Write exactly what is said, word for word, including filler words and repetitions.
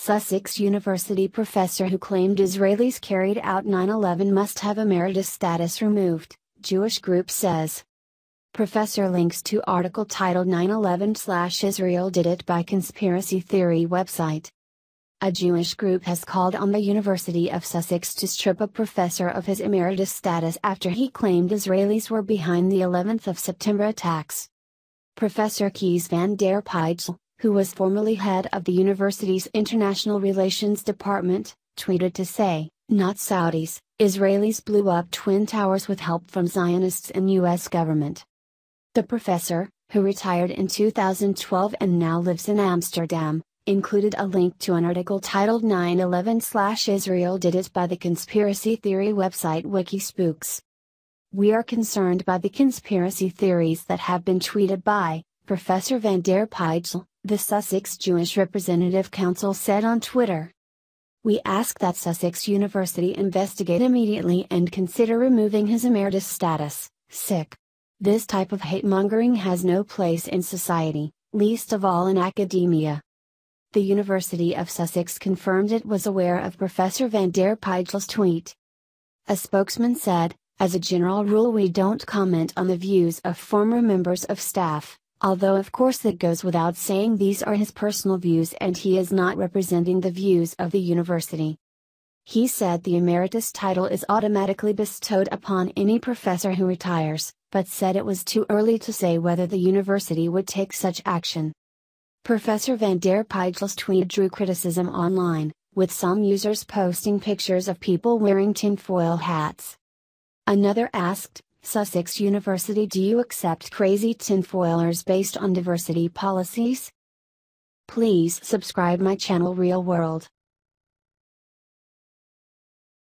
Sussex University professor who claimed Israelis carried out nine eleven must have emeritus status removed, Jewish group says. Professor links to article titled nine eleven slash Israel Did It by Conspiracy Theory website. A Jewish group has called on the University of Sussex to strip a professor of his emeritus status after he claimed Israelis were behind the eleventh of September attacks. Professor Kees van der Pijl, who was formerly head of the university's International Relations Department, tweeted to say, "Not Saudis, Israelis blew up Twin Towers with help from Zionists and U S government." The professor, who retired in two thousand twelve and now lives in Amsterdam, included a link to an article titled nine eleven slash Israel Did It by the conspiracy theory website Wikispooks. "We are concerned by the conspiracy theories that have been tweeted by Professor van der Pijl," the Sussex Jewish Representative Council said on Twitter. "We ask that Sussex University investigate immediately and consider removing his emeritus status." Sick. This type of hate-mongering has no place in society, least of all in academia. The University of Sussex confirmed it was aware of Professor van der Pijl's tweet. A spokesman said, "As a general rule we don't comment on the views of former members of staff, although of course it goes without saying these are his personal views and he is not representing the views of the university." He said the emeritus title is automatically bestowed upon any professor who retires, but said it was too early to say whether the university would take such action. Professor van der Pijl's tweet drew criticism online, with some users posting pictures of people wearing tinfoil hats. Another asked, "Sussex University, do you accept crazy tinfoilers based on diversity policies? Please subscribe my channel Real World."